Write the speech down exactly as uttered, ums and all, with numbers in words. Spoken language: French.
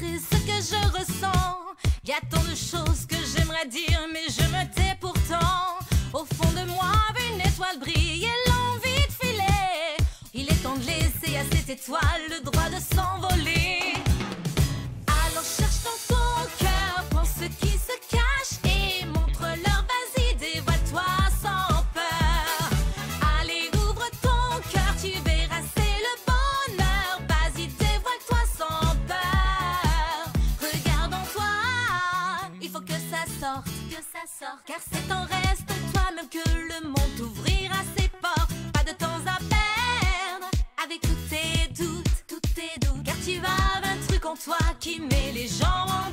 montrer ce que je ressens. Y a tant de choses que j'aimerais dire, mais je me tais pourtant. Au fond de moi, une étoile brille et l'envie de filer. Il est temps de laisser à cette étoile le droit de s'envoler. Alors cherche dans ton cœur, prends ce qui se cache et montre-leur, vas-y, dévoile-toi sans peur. Allez, ouvre ton cœur, tu verras, c'est le bonheur. Vas-y, dévoile-toi sans peur. Regarde en toi, il faut que ça sorte, que ça sorte. Car c'est en restant toi-même que le monde t'ouvrira ses portes. Pas de temps à perdre avec tous tes doutes, tous tes doutes. Car tu vas avoir un truc en toi qui met les gens en